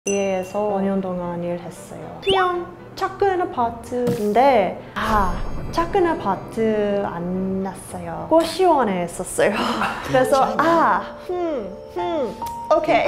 에서 5년 동안 일했어요. 그냥 작은 아파트인데 작은 아파트 안 났어요. 고시원에 있었어요. 그래서 오케이.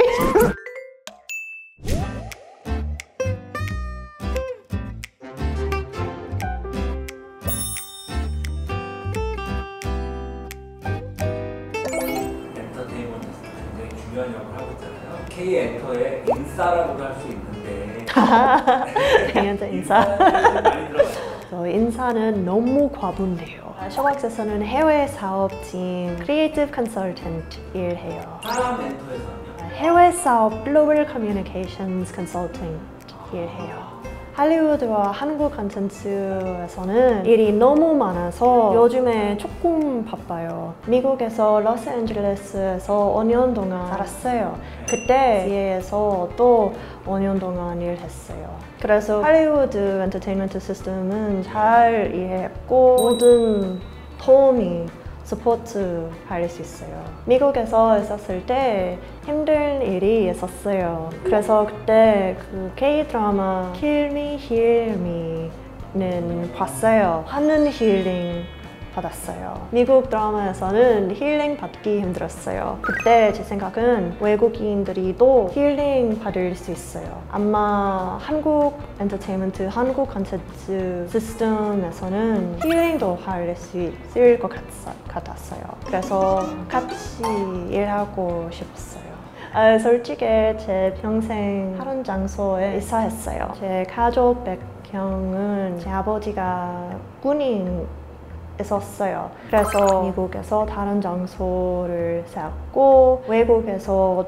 엔터테인먼트에서 굉장히 중요한 역할을 하고 있잖아요. K-엔터의 인싸라고도 할 수 있는데 대인사 인사. 많이 들어가요. 저 인사는 너무 과분해요. 쇼박스에서는 해외 사업팀 크리에이티브 컨설턴트 일해요. 사람 멘토에서는요? 해외 사업 글로벌 커뮤니케이션스 컨설팅 일해요. 할리우드와 한국 컨텐츠에서는 일이 너무 많아서 요즘에 조금 바빠요. 미국에서 로스앤젤레스에서 5년 동안 살았어요. 그때 뒤에서 또 5년 동안 일했어요. 그래서 할리우드 엔터테인먼트 시스템은 잘 이해했고 모든 도움이 서포트 할 수 있어요. 미국에서 있었을 때 힘든 일이 있었어요. 그래서 그때 그 K-드라마 Kill Me, Heal Me는 봤어요. 하는 힐링 받았어요. 미국 드라마에서는 힐링 받기 힘들었어요. 그때 제 생각은 외국인들이 또 힐링 받을 수 있어요. 아마 한국 엔터테인먼트, 한국 콘텐츠 시스템에서는 힐링도 할 수 있을 것 같았어요. 그래서 같이 일하고 싶었어요. 솔직히 제 평생 다른 장소에 이사했어요. 제 가족 배경은 제 아버지가 군인 있었어요. 그래서 미국에서 다른 장소를 살았고 외국에서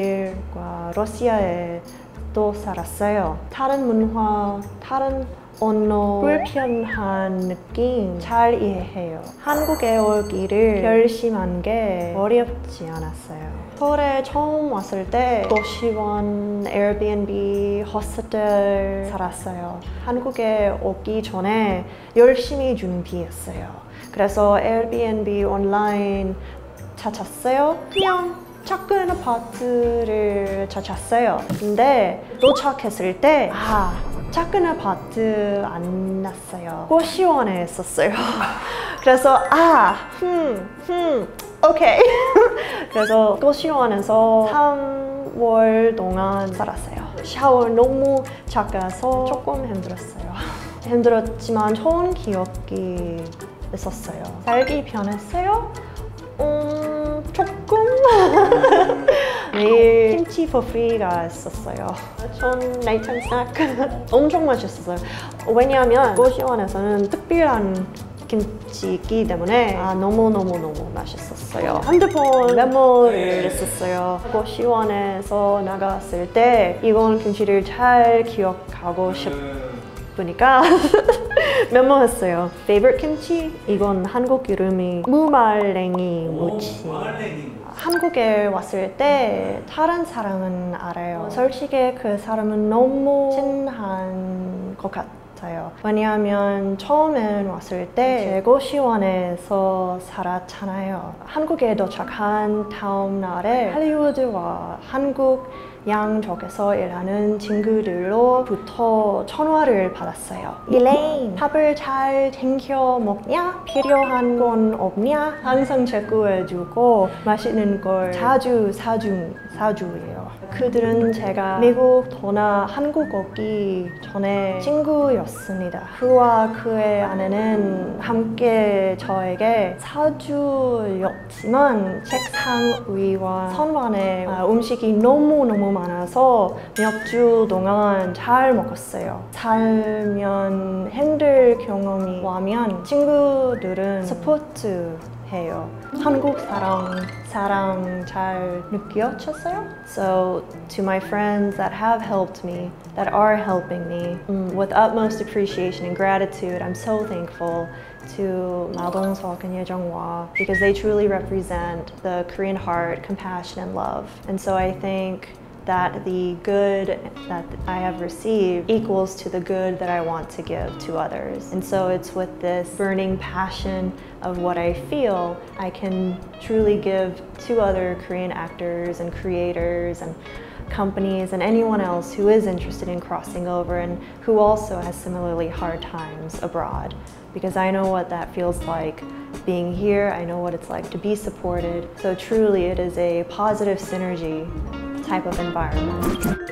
독일과 러시아에 또 살았어요. 다른 문화, 다른 언어, 불편한 느낌 잘 이해해요. 한국에 오기를 결심한 게 어렵지 않았어요. 서울에 처음 왔을 때 고시원, 에어비앤비, 호스텔 살았어요. 한국에 오기 전에 열심히 준비했어요. 그래서 에어비앤비 온라인 찾았어요. 그냥 작은 아파트를 찾았어요. 근데 도착했을 때 작은 아파트 안 났어요. 고시원에 있었어요. 그래서 오케이. 그래서 고시원에서 3월 동안 살았어요. 샤워 너무 작아서 조금 힘들었어요. 힘들었지만 좋은 기억이 있었어요. 살기 편했어요? 조금? 매일 김치 for free가 있었어요. 전 나이트타임 스낵 엄청 맛있었어요. 왜냐하면 고시원에서는 특별한 김치이기 때문에 너무너무 맛있었어요. 핸드폰 메모를 했었어요. 고시원에서 나갔을 때 이건 김치를 잘 기억하고 싶으니까 메모했어요. favorite 김치? 이건 한국 이름이 무말랭이 무치. 한국에 왔을 때 다른 사람은 알아요. 솔직히 그 사람은 너무 친한 것 같아요. 왜냐하면 처음에 왔을 때 제 고시원에서 살았잖아요. 한국에 도착한 다음 날에 할리우드와 한국 양쪽에서 일하는 친구들로부터 전화를 받았어요. 일레인, 밥을 잘 챙겨 먹냐? 필요한 건 없냐? 항상 체크해주고 맛있는 걸 자주 사주예요. 그들은 제가 미국 떠나 한국 오기 전에 친구였습니다. 그와 그의 아내는 함께 저에게 사주였지만 책상 위와 선반에 음식이 너무 많아서 몇 주 동안 잘 먹었어요. 살면 힘들 경험이 와면 친구들은 서포트 해요. 한국 사랑 잘 느꼈었어요? So to my friends that have helped me, that are helping me, with utmost appreciation and gratitude, I'm so thankful to 마동석 and 예정화 because they truly represent the Korean heart, compassion and love. And so I think that the good that I have received equals to the good that I want to give to others. And so it's with this burning passion of what I feel I can truly give to other Korean actors and creators and companies and anyone else who is interested in crossing over and who also has similarly hard times abroad. Because I know what that feels like being here, I know what it's like to be supported. So truly it is a positive synergy type of environment.